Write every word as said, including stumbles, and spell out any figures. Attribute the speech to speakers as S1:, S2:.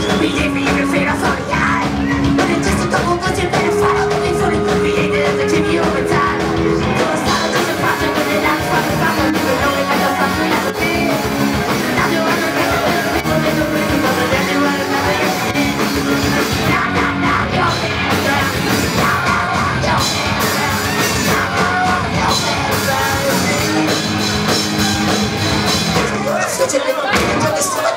S1: We live for you to fade off on the guy. But it's just a double budget, better follow. They sort of created as a T V over time. Yours follow just a project, but they're not from the bottom. People know it like a fucking as a thing. Now you want to make a little people make a ring, but then you want to never get in. Now, now, now, you're there. Now, now, now, you're there. Now, now, now, you're there. Such a little bit of